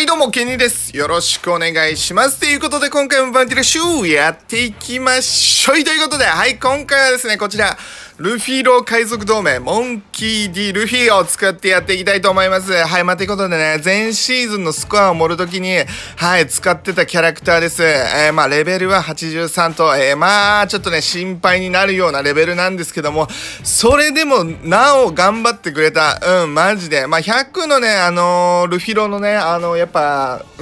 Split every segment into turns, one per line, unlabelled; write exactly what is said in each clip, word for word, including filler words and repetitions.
どうも、ケニーです。よろしくお願いします。ということで、今回もバンティラシューやっていきましょうということで、はい、今回はですね、こちら、ルフィロー海賊同盟、モンキー D ルフィを使ってやっていきたいと思います。はい、まあ、ということでね、前シーズンのスコアを盛るときに、はい、使ってたキャラクターです。えー、まあ、レベルははちじゅうさんと、えー、まあ、ちょっとね、心配になるようなレベルなんですけども、それでも、なお頑張ってくれた。うん、マジで。まあ、ひゃくのね、あのー、ルフィローのね、あのー、やっぱ、うん、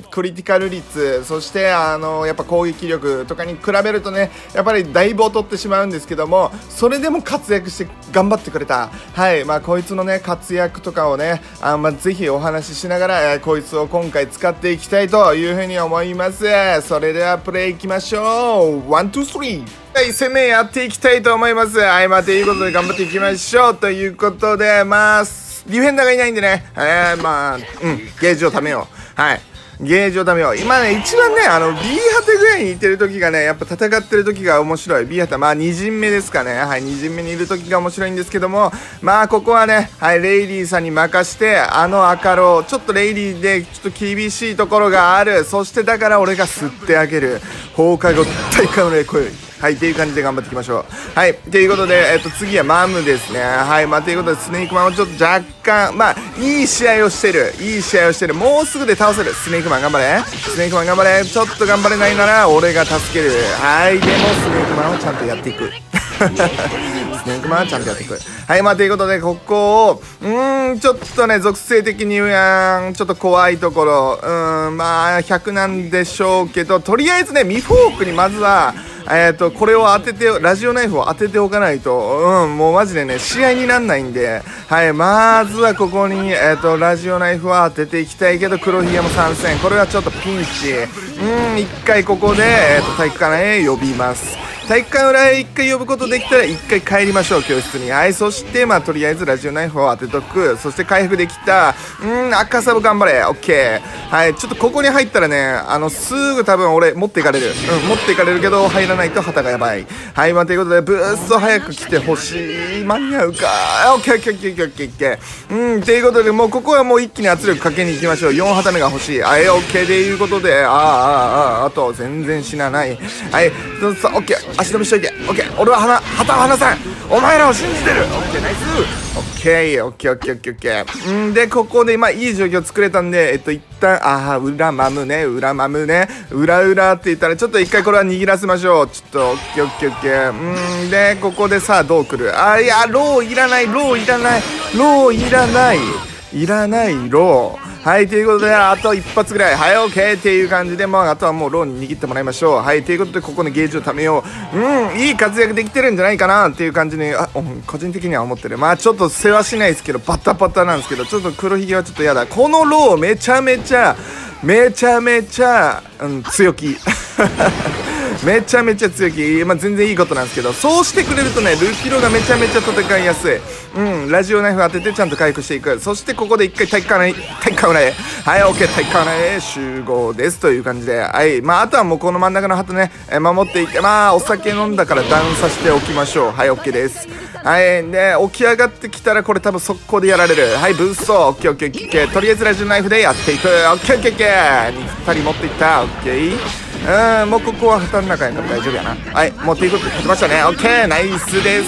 クリティカル率、そして、あのー、やっぱ攻撃力とかに比べるとね、やっぱりだいぶ劣ってしまうんですけども、それでも活躍して頑張ってくれた。はい、まあ、こいつのね、活躍とかをね、あまあ、ぜひお話ししながら、えー、こいつを今回使っていきたいというふうに思います。それではプレイいきましょう。ワン、ツー、スリー。はい、攻めやっていきたいと思います。はい、まあ、ということで頑張っていきましょう。ということで、まあ、ディフェンダーがいないんでね、えー、まあ、うん、ゲージを貯めよう。はい。ゲージを貯めよう。今ね、一番ね、あの、B ハテぐらいにいてる時がね、やっぱ戦ってる時が面白い。B ハテ、まあ、に陣目ですかね。はい、に陣目にいる時が面白いんですけども、まあ、ここはね、はい、レイリーさんに任して、あの赤ロー、ちょっとレイリーで、ちょっと厳しいところがある。そしてだから俺が吸ってあげる。放課後、大会のね、声。はい、っていう感じで頑張っていきましょう。はい、ということで、えっと、次はマムですね。はい、まあ、ということで、スネークマンをちょっと若干、まあ、いい試合をしてる。いい試合をしてる。もうすぐで倒せる。スネークマン頑張れ。スネークマン頑張れ。ちょっと頑張れないなら、俺が助ける。はい、でも、スネークマンをちゃんとやっていく。スネークマンはちゃんとやっていく。はい、まあ、ということで、ここを、うーん、ちょっとね、属性的に、ちょっと怖いところ、うーん、まあ、ひゃくなんでしょうけど、とりあえずね、ミフォークにまずは、えーと、これを当てて、ラジオナイフを当てておかないと、うん、もうマジでね、試合になんないんで、はい、まずはここに、えーと、ラジオナイフは当てていきたいけど、黒ひげも参戦。これはちょっとピンチ。うん、一回ここで、えーと、体育館へ呼びます。体育館裏へ一回呼ぶことできたら一回帰りましょう、教室に。はい、そして、まあ、とりあえずラジオナイフを当てとく。そして回復できた。うん、赤サブ頑張れ。オッケー。はい、ちょっとここに入ったらね、あの、すぐ多分俺持っていかれる。うん、持っていかれるけど、入らないと旗がやばい。はい、まあ、ということで、ブースト早く来てほしい。間に合うか。オッケー、オッケー、オッケー、オッケー、オッケー。うん、ということで、もうここはもう一気に圧力かけに行きましょう。よん旗目が欲しい。はい、オッケーということで、ああ、ああ、ああと、全然死なない。はい、そうそう、オッケー。足止めしといて。オッケー。俺は旗旗を離さん。お前らを信じてる。オッケー、ナイス。オッケー、オッケー、オッケー、オッケー、オッケー。んで、ここで、まあ、いい状況作れたんで、えっと、一旦、ああ、裏マムね、裏マムね、裏裏って言ったら、ちょっと一回これは握らせましょう。ちょっと、オッケー、オッケー、オッケー。んで、ここでさあ、どう来る？あ、いや、ローいらない、ローいらない、ローいらない、いらない、ロー。はい、ということで、あと一発ぐらい。はい、オッケーっていう感じで、まあ、あとはもうローに握ってもらいましょう。はい、ということで、ここにゲージを貯めよう。うん、いい活躍できてるんじゃないかなっていう感じに、あ、個人的には思ってる。まあ、ちょっと世話しないですけど、バタバタなんですけど、ちょっと黒ひげはちょっとやだ。このロー、めちゃめちゃ、めちゃめちゃ、うん、強気。めちゃめちゃ強気。まあ、全然いいことなんですけど、そうしてくれるとね、ルフィロがめちゃめちゃ戦いやすい。うん、ラジオナイフ当ててちゃんと回復していく。そしてここで一回体育館へ、体育館裏へ。はい、オッケー、体育館裏へ集合です。という感じで。はい、まあ、あとはもうこの真ん中の旗ね、え守っていって、まあ、お酒飲んだからダウンさせておきましょう。はい、オッケーです。はい、で、起き上がってきたらこれ多分速攻でやられる。はい、ブースト。オッケー、オッケー、オッケー。とりあえずラジオナイフでやっていく。オッケー、オッケー、オッケー。ふたり持っていった。オッケー。うん、もうここは旗の中やから大丈夫やな。はい、持っていくこときましたね。オッケー、ナイスです。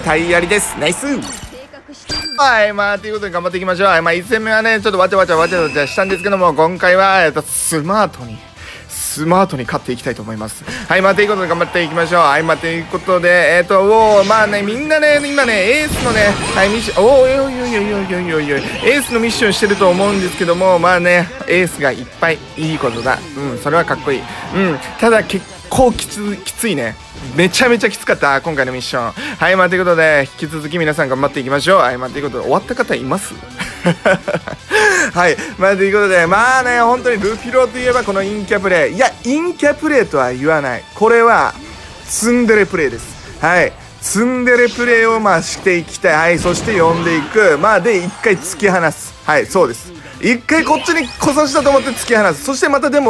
タイヤリです。ナイス。はい、まあ、ということで頑張っていきましょう。はい、まあ、いち戦目はね、ちょっとわちゃわちゃわちゃわちゃしたんですけども、今回は、えっと、スマートに、スマートに勝っていきたいと思います。はい、まあ、ということで頑張っていきましょう。はい、まあ、ということで、えっと、おー、まあね、みんなね、今ね、エースのね、はい、ミッション、おー、おいおいおいおいおいおいおいおい、エースのミッションしてると思うんですけども、まあね、エースがいっぱいいいことだ。うん、それはかっこいい。うん、ただ結構きつ、きついね。めちゃめちゃきつかった、今回のミッション。はい、まあ、ということで、引き続き皆さん頑張っていきましょう。はい、まあ、ということで、終わった方いますはい、まあ、ということで、まあね、本当にルフィローといえばこの陰キャプレイ。いや、陰キャプレイとは言わない。これは、ツンデレプレイです。はい。ツンデレプレイをまあしていきたい。はい、そして呼んでいく。まあ、で、一回突き放す。はい、そうです。一回こっちに来させたと思って突き放す。そしてまたでも、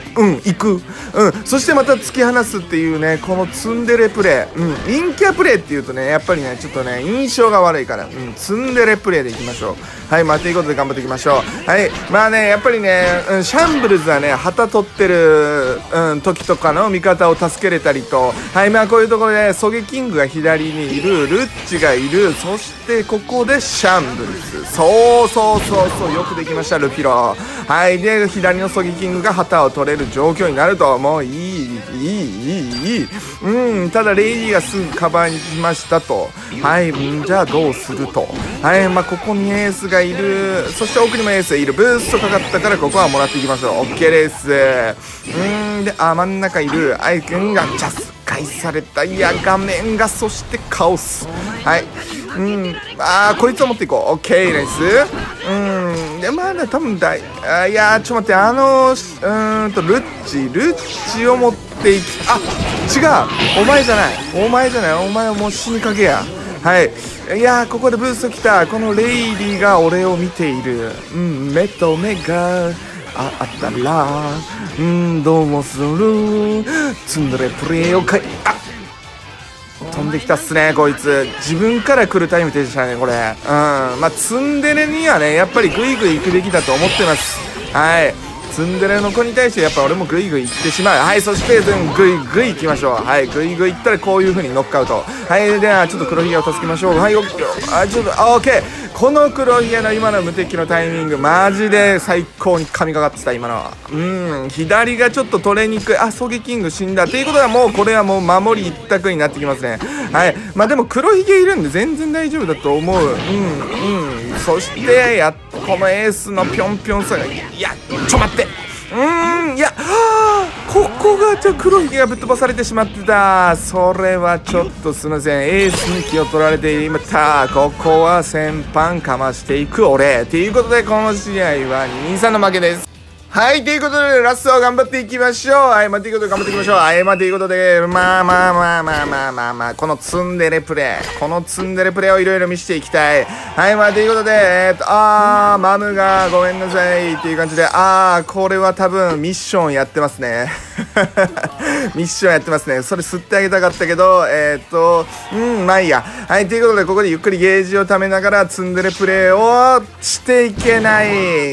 うん行く、うん、そしてまた突き放すっていうね、このツンデレプレー、うん、陰キャプレーっていうとね、やっぱりねちょっとね印象が悪いから、うん、ツンデレプレーでいきましょう。はい、まあということで頑張っていきましょう。はい、まあねやっぱりね、うん、シャンブルズはね旗取ってる、うん、時とかの味方を助けれたりと、はい、まあこういうところでソゲキングが左にいる、ルッチがいる、そしてここでシャンブルズ、そうそうそうそう、よくできましたルフィロ。はい、で左のソゲキングが旗を取れる状況になると、もういいいいいいいい、うん、ただレイディがすぐカバーに来ましたと。はい、んじゃあどうすると。はい、まあここにエースがいる、そして奥にもエースがいる、ブーストかかったからここはもらっていきましょう。 OK です。うんで、あ、真ん中いるアイくんがジャス返された。いや画面が、そしてカオス。はい、うん、あーこいつを持っていこう。 OK ナイス。うんで、まあね多分だいあいやーちょっと待って、あのうーんとルッチルッチを持っていき、あ違う、お前じゃないお前じゃないお前はもう死にかけや。はい、いやーここでブースト来た。このレイリーが俺を見ている。うん、目と目がああったら、うんどうもするツンデレプレイをかい、あ飛んできたっすねこいつ。自分から来るタイムでしたねこれ。うんまあツンデレにはねやっぱりグイグイ行くべきだと思ってます。はい、ツンデレの子に対してやっぱ俺もグイグイ行ってしまう。はい、そしてグイグイ行きましょう。はい、グイグイ行ったらこういう風にノックアウト。はい、ではちょっと黒ひげを助けましょう。はい、オッケー。あちょっとあオッケー。この黒ひげの今の無敵のタイミングマジで最高に神がかってた今のは。うん左がちょっと取れにくい。あソゲキング死んだっていうことはもうこれはもう守り一択になってきますね。はい、まあでも黒ひげいるんで全然大丈夫だと思う。うんうんそしてやこのエースのぴょんぴょんさが、いやちょ待って、うーんいやここがじゃ黒ひげがぶっ飛ばされてしまってた。それはちょっとすいません、エースに気を取られていました。ここは先般かましていく俺ということで、この試合はにたいさんの負けです。はい、ということで、ラストは頑張っていきましょう。はい、まあ、ということで頑張っていきましょう。はい、まあ、ということで、まあまあまあまあまあまあまあ、このツンデレプレイ、このツンデレプレイをいろいろ見せていきたい。はい、まあ、ということで、えー、っと、あー、マムがごめんなさいっていう感じで、あー、これは多分ミッションやってますね。ミッションやってますね。それ吸ってあげたかったけど、えー、っと、うん、まあいいや。はい、ということで、ここでゆっくりゲージを貯めながらツンデレプレイをしていけない。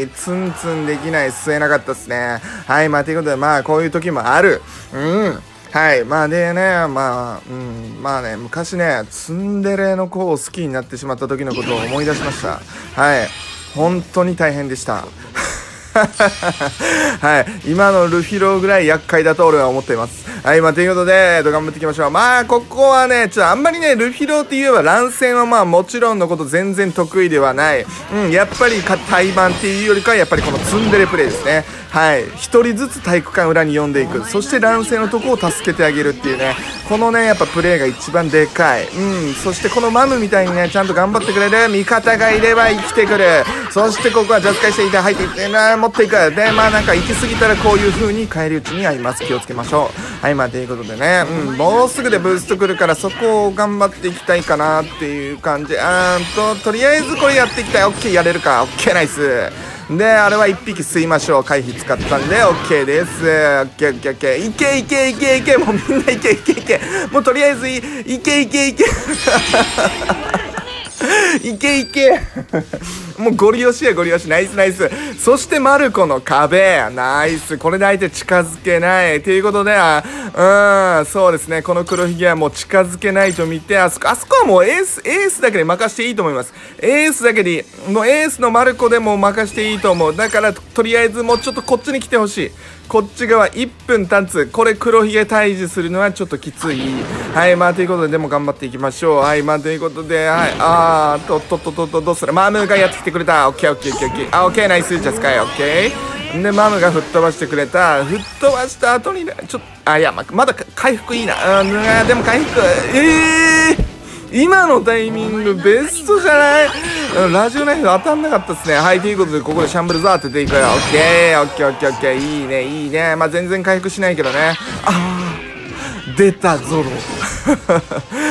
ツンツンできない、吸えなかったですね。はい、まあということで、まあこういう時もある。うん。はい、まあでね、まあ、うん、まあね、昔ね、ツンデレの子を好きになってしまった時のことを思い出しました。はい、本当に大変でした。はい、今のルフィロぐらい厄介だと俺は思っています。はい、まあということで、えっと、頑張っていきましょう。まあここはね、ちょっとあんまりねルフィロって言えば乱戦はまあもちろんのこと全然得意ではない。うん、やっぱり対バンっていうよりかはやっぱりこのツンデレプレイですね。はい、一人ずつ体育館裏に呼んでいく、そして乱戦のとこを助けてあげるっていうね、このねやっぱプレーが一番でかい。うん、そしてこのマムみたいにねちゃんと頑張ってくれる味方がいれば生きてくる。そしてここはジャス返していて入っていってな持っていく。でまあなんか行き過ぎたらこういう風に返り討ちに遭います。気をつけましょう。はい、まあということでね、うん、もうすぐでブーストくるからそこを頑張っていきたいかなっていう感じ。あーんととりあえずこれやっていきたい。 OK やれるか。 OK ナイスで、あれはいっぴき吸いましょう。回避使ったんで OK です。 OKOKOK いけいけいけいけ、もうみんないけいけいけ、もうとりあえずいいけいけいけいけいけもうゴリ押しやゴリ押し。ナイスナイス。そしてマルコの壁ナイス。これで相手近づけないということで、あうんそうですね、この黒ひげはもう近づけないと見て、あそこあそこはもうエースエースだけで任していいと思います。エースだけでいい。もうエースのマルコでも任していいと思う。だからとりあえずもうちょっとこっちに来てほしい。こっち側いっぷん経つ。これ黒ひげ退治するのはちょっときつい。はい、まあということででも頑張っていきましょう。はい、まあということで、はい、あーとっとっとっとっとどうする。マムがやってきてくれた。オッケーオッケーオッケーオッケー。あ、オッケーナイス。じゃあ使え。オッケーでマムが吹っ飛ばしてくれた。吹っ飛ばした後にねちょっとあいや、ま、まだ回復いいな。うんでも回復ええー今のタイミングベストじゃない。ラジオナイフ当たんなかったですね。はい、ということでここでシャンブルザー当てていくよ。オッケーオッケーオッケーオッケー。いいねいいね。まあ全然回復しないけどね。あー出たゾロ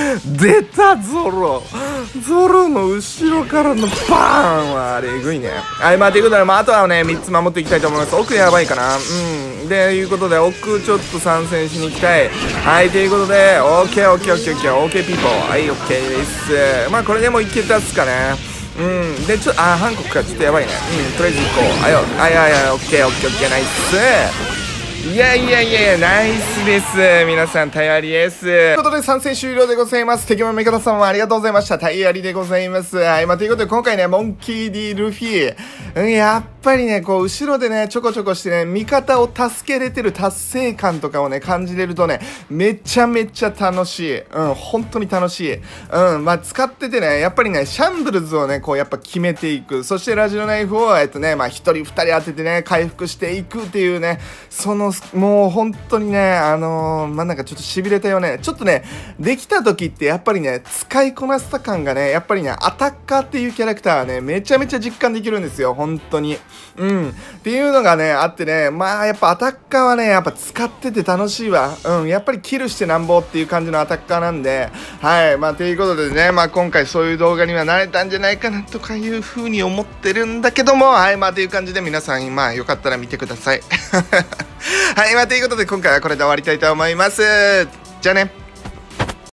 出たゾロゾロの後ろからのバーンはあれえぐいね。はい、まあということで、まああとはねみっつ守っていきたいと思います。奥やばいかな。うんでいうことで奥ちょっと参戦しに行きたい。はいということで オーケーオーケーオーケーオーケーオーケーピーポー、はい OK です。まあこれでもいけたっすかね。うんでちょっとあー韓国かちょっとやばいね。うんとりあえず行こう。あよあいやいやオッケーオッケーオッケーナイス。いやいやいやいやナイスです。皆さんタイヤリです。ということで参戦終了でございます。敵も味方さんもありがとうございました。タイヤリでございます。はいまあということで今回ねモンキー D ルフィ、うん、やっぱりねこう後ろでねちょこちょこしてね味方を助けれてる達成感とかをね感じれるとねめちゃめちゃ楽しい。うん本当に楽しい。うんまあ使っててねやっぱりねシャンブルズをねこうやっぱ決めていく。そしてラジオナイフをえっとねまあひとりふたり当ててね回復していくっていうねそのもう本当にねあのー、まあなんかちょっとしびれたよね。ちょっとねできた時ってやっぱりね使いこなせた感がねやっぱりねアタッカーっていうキャラクターはねめちゃめちゃ実感できるんですよ本当に。うんっていうのがねあってねまあやっぱアタッカーはねやっぱ使ってて楽しいわ。うんやっぱりキルしてなんぼっていう感じのアタッカーなんで、はいまあということでねまあ今回そういう動画にはなれたんじゃないかなとかいう風に思ってるんだけども、はいまあという感じで皆さんまあよかったら見てくださいはいまあということで今回はこれで終わりたいと思います。じゃあね。